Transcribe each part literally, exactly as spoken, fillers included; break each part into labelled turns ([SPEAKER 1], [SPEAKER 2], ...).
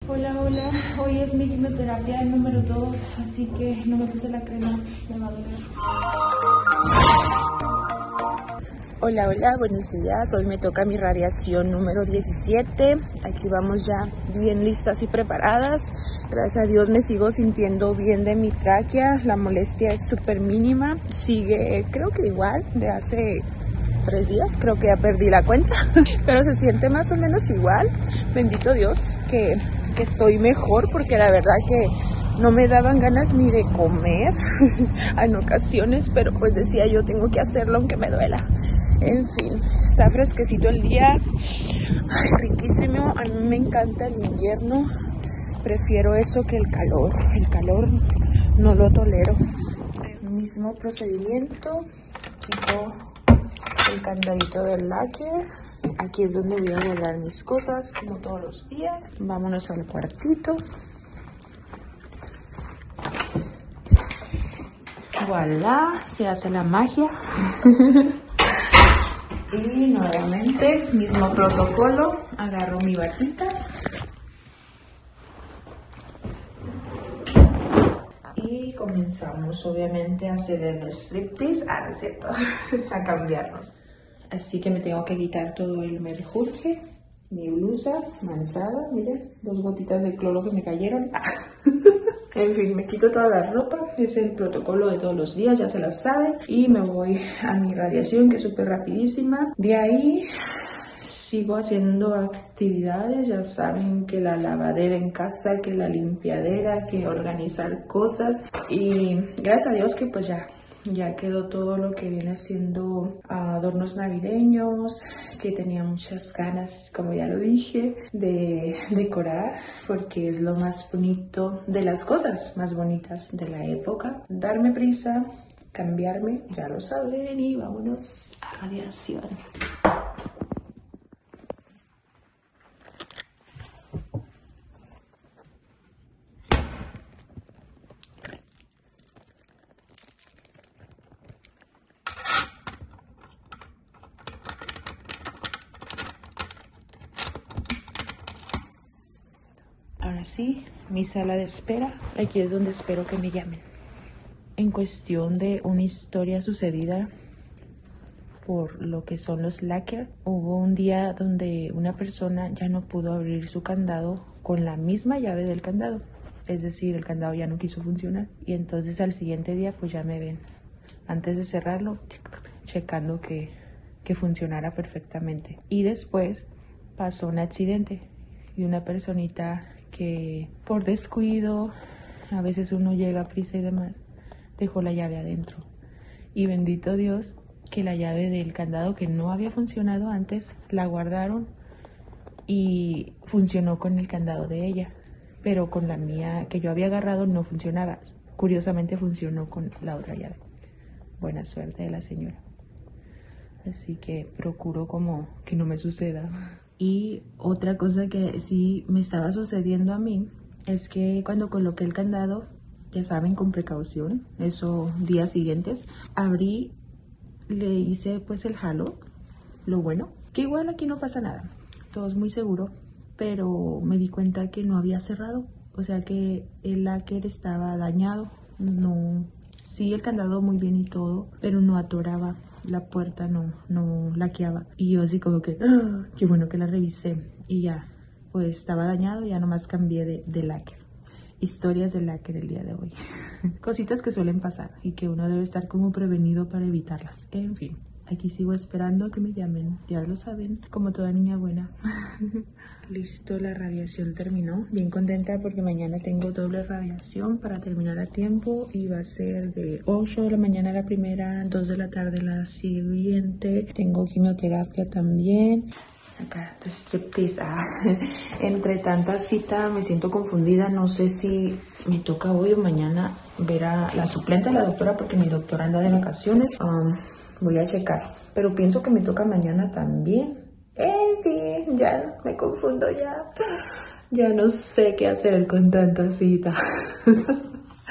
[SPEAKER 1] Hola, hola. Hoy es mi quimioterapia número dos, así que no me puse la crema, me va a doler.
[SPEAKER 2] Hola, hola, buenos días. Hoy me toca mi radiación número diecisiete. Aquí vamos ya bien listas y preparadas. Gracias a Dios me sigo sintiendo bien de mi tráquea. La molestia es súper mínima. Sigue, creo que igual, de hace tres días. Creo que ya perdí la cuenta. Pero se siente más o menos igual. Bendito Dios que, que estoy mejor, porque la verdad que no me daban ganas ni de comer en ocasiones, pero pues decía yo, tengo que hacerlo aunque me duela. En fin, está fresquecito el día. Ay, riquísimo. A mí me encanta el invierno. Prefiero eso que el calor. El calor no lo tolero. El mismo procedimiento. Quito el candadito del lacquer. Aquí es donde voy a guardar mis cosas, como todos los días. Vámonos al cuartito. Voilà, se hace la magia. Y nuevamente, mismo protocolo, agarro mi batita y comenzamos obviamente a hacer el striptease, ah, no es cierto, a cambiarnos. Así que me tengo que quitar todo el merjurje, mi blusa manchada, miren, dos gotitas de cloro que me cayeron. En fin, me quito toda la ropa, es el protocolo de todos los días, ya se la saben. Y me voy a mi radiación, que es súper rapidísima. De ahí sigo haciendo actividades, ya saben que la lavadera en casa, que la limpiadera, que organizar cosas. Y gracias a Dios que pues ya, ya quedó todo lo que viene siendo adornos navideños, que tenía muchas ganas, como ya lo dije, de decorar, porque es lo más bonito de las cosas más bonitas de la época. Darme prisa, cambiarme, ya lo saben, y vámonos a radiación. Ahora sí, mi sala de espera. Aquí es donde espero que me llamen. En cuestión de una historia sucedida por lo que son los lacquer, hubo un día donde una persona ya no pudo abrir su candado con la misma llave del candado. Es decir, el candado ya no quiso funcionar. Y entonces al siguiente día pues ya me ven, antes de cerrarlo, checando que, que funcionara perfectamente. Y después pasó un accidente y una personita que por descuido, a veces uno llega a prisa y demás, dejó la llave adentro. Y bendito Dios que la llave del candado que no había funcionado antes, la guardaron y funcionó con el candado de ella. Pero con la mía que yo había agarrado no funcionaba. Curiosamente funcionó con la otra llave. Buena suerte de la señora. Así que procuro como que no me suceda. Y otra cosa que sí me estaba sucediendo a mí es que cuando coloqué el candado, ya saben, con precaución, esos días siguientes, abrí, le hice pues el jalo, lo bueno, que igual aquí no pasa nada, todo es muy seguro, pero me di cuenta que no había cerrado, o sea que el lacquer estaba dañado, no, sí el candado muy bien y todo, pero no atoraba. La puerta no, no laqueaba. Y yo así como que, ¡ah! Qué bueno que la revisé. Y ya, pues estaba dañado, ya nomás cambié de, de lacquer. Historias de lacquer el día de hoy. Cositas que suelen pasar y que uno debe estar como prevenido para evitarlas. En fin, aquí sigo esperando a que me llamen. Ya lo saben, como toda niña buena. Listo, la radiación terminó. Bien contenta porque mañana tengo doble radiación para terminar a tiempo. Y va a ser de ocho de la mañana la primera, dos de la tarde la siguiente. Tengo quimioterapia también. Acá, striptease. Ah, entre tanta cita me siento confundida. No sé si me toca hoy o mañana ver a la suplente de la doctora, porque mi doctora anda de vacaciones. Um, voy a checar. Pero pienso que me toca mañana también. En fin, ya me confundo ya. Ya no sé qué hacer con tanta cita.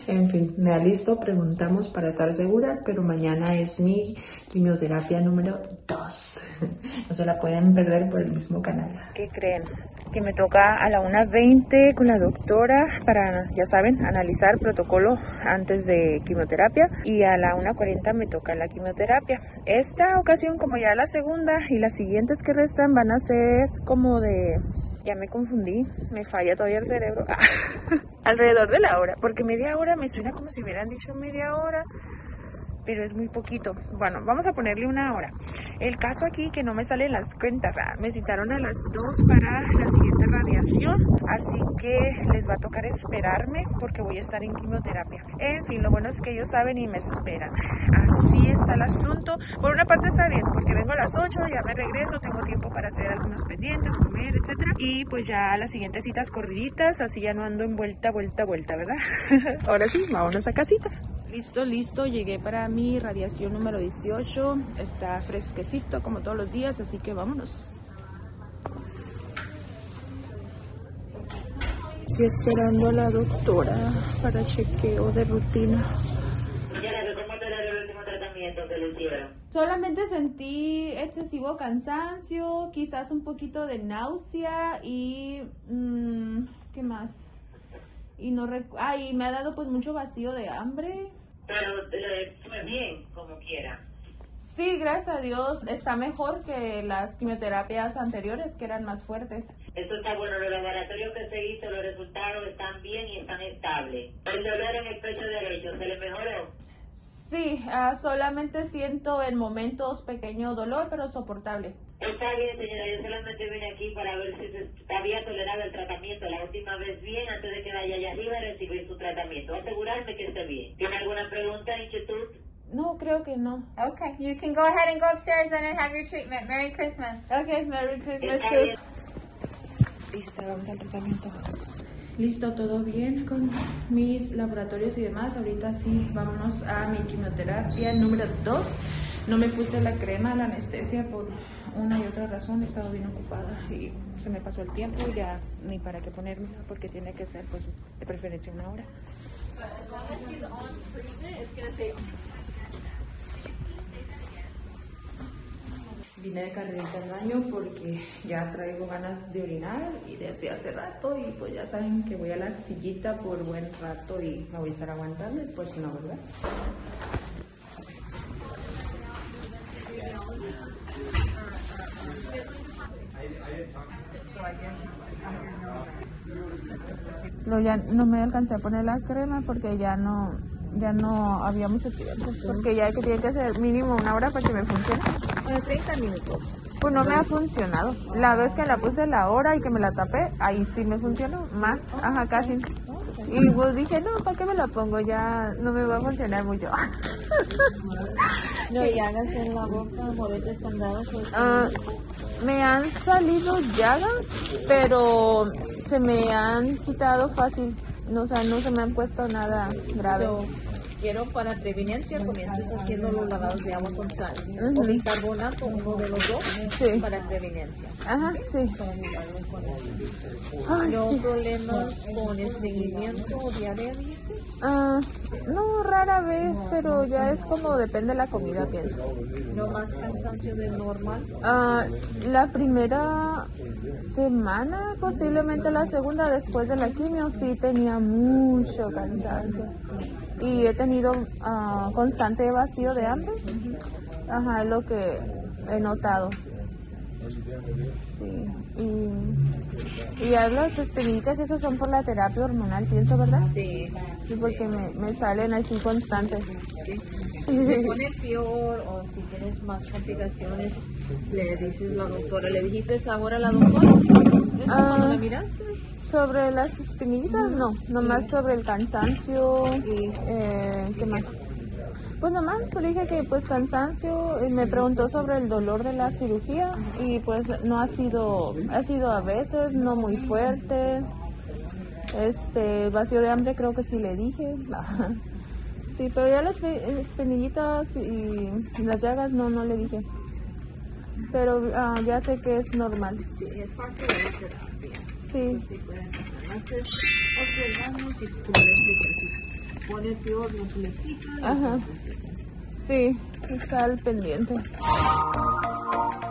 [SPEAKER 2] En fin, me alisto, preguntamos para estar segura, pero mañana es mi quimioterapia número dos. No se la pueden perder por el mismo canal. ¿Qué creen? Que me toca a la una veinte con la doctora para, ya saben, analizar protocolo antes de quimioterapia, y a la una cuarenta me toca la quimioterapia. Esta ocasión, como ya la segunda y las siguientes que restan van a ser como de... Ya me confundí, me falla todavía el cerebro. Alrededor de la hora, porque media hora me suena como si hubieran dicho media hora, pero es muy poquito. Bueno, vamos a ponerle una hora. El caso aquí que no me salen las cuentas. Ah, me citaron a las dos para la siguiente radiación, así que les va a tocar esperarme porque voy a estar en quimioterapia. En fin, lo bueno es que ellos saben y me esperan. Así está el asunto. Por una parte está bien, porque vengo a las ocho, ya me regreso, tengo tiempo para hacer algunos pendientes, comer, etcétera. Y pues ya las siguientes citas corriditas, así ya no ando en vuelta, vuelta, vuelta, ¿verdad? Ahora sí, vámonos a casita. Listo, listo, llegué para mi radiación número dieciocho, está fresquecito como todos los días, así que vámonos. Estoy esperando a la doctora para chequeo de rutina.
[SPEAKER 3] ¿Cómo te le el último tratamiento que le hicieron?
[SPEAKER 1] Solamente sentí excesivo cansancio, quizás un poquito de náusea y... Mmm, ¿qué más? Y no rec ah, y me ha dado pues mucho vacío de hambre.
[SPEAKER 3] Pero le fue bien, como quiera.
[SPEAKER 1] Sí, gracias a Dios, está mejor que las quimioterapias anteriores, que eran más fuertes.
[SPEAKER 3] Esto está bueno, los laboratorios que se hizo, los resultados están bien y están estables. El dolor en el pecho derecho, ¿se le mejoró?
[SPEAKER 1] Sí, uh, solamente siento en momentos pequeño dolor, pero soportable.
[SPEAKER 3] Está bien, señora, yo solamente vine aquí para ver si se había tolerado el tratamiento la última vez bien, antes de que vaya allá arriba a recibir su tratamiento. Asegurarme que esté bien. ¿Tiene alguna pregunta, inquietud?
[SPEAKER 1] No, creo que no.
[SPEAKER 4] Okay, you can go ahead and go upstairs then and have your treatment. Merry Christmas.
[SPEAKER 1] Okay, Merry Christmas
[SPEAKER 3] Está
[SPEAKER 1] too.
[SPEAKER 3] bien.
[SPEAKER 2] Lista, vamos al tratamiento.
[SPEAKER 1] Listo, todo bien con mis laboratorios y demás. Ahorita sí, vámonos a mi quimioterapia número dos. No me puse la crema, la anestesia por una y otra razón. He estado bien ocupada y se me pasó el tiempo, ya ni para qué ponerme, porque tiene que ser pues de preferencia una hora. Vine de carrerita al baño porque ya traigo ganas de orinar y desde hace rato, y pues ya saben que voy a la sillita por buen rato y me voy a estar aguantando, y pues no, ¿verdad? No, ya no me alcancé a poner la crema porque ya no, ya no había mucho tiempo, porque ya que tiene que ser mínimo una hora para que me funcione.
[SPEAKER 2] Bueno, treinta minutos.
[SPEAKER 1] Pues no me ha funcionado. La vez que la puse la hora y que me la tapé, ahí sí me funcionó más, ajá, casi. Y pues dije, no, ¿para qué me la pongo? Ya no me va a funcionar mucho.
[SPEAKER 4] No, y hagas en la boca, moretes sangrados.
[SPEAKER 1] Uh, me han salido llagas, pero se me han quitado fácil. No, o sea, no se me han puesto nada grave.
[SPEAKER 4] So, quiero para preveniencia comiences haciendo los lavados de agua con sal
[SPEAKER 1] Uh-huh.
[SPEAKER 4] o bicarbonato, uno de los dos,
[SPEAKER 1] Sí.
[SPEAKER 4] para preveniencia.
[SPEAKER 1] Ajá, sí. Ay,
[SPEAKER 4] ¿No
[SPEAKER 1] sí.
[SPEAKER 4] problemas con estreñimiento o diarrea, dijiste?
[SPEAKER 1] Ah, no, rara vez, pero ya es como depende de la comida, pienso.
[SPEAKER 4] ¿No más cansancio del normal?
[SPEAKER 1] Ah, la primera semana, posiblemente la segunda después de la quimio, sí tenía mucho cansancio. Y he tenido ah, constante vacío de hambre. Ajá, es lo que he notado. Sí, y, y ya las espinitas, esos son por la terapia hormonal, pienso, ¿verdad?
[SPEAKER 4] Sí.
[SPEAKER 1] Sí, porque me, me salen así constantes.
[SPEAKER 4] Sí. Si se pone peor o si tienes más complicaciones, le dices a la doctora, ¿le dijiste ahora a la doctora? ¿Eso
[SPEAKER 1] Ah.
[SPEAKER 4] cuando la miraste?
[SPEAKER 1] Sobre las espinillitas, no, nomás sobre el cansancio y eh, ¿qué más? Pues nomás, pues dije que pues cansancio, y me preguntó sobre el dolor de la cirugía y pues no ha sido, ha sido a veces, no muy fuerte. Este, vacío de hambre creo que sí le dije. Sí, pero ya las espinillitas y las llagas no, no le dije. Pero uh, ya sé que es normal.
[SPEAKER 4] Sí, es parte de la terapia.
[SPEAKER 1] Sí.
[SPEAKER 4] Sí, pueden pasar. Haces observamos y tú le explicas sus pone peor, no se le quita.
[SPEAKER 1] Ajá. Sí, está al pendiente.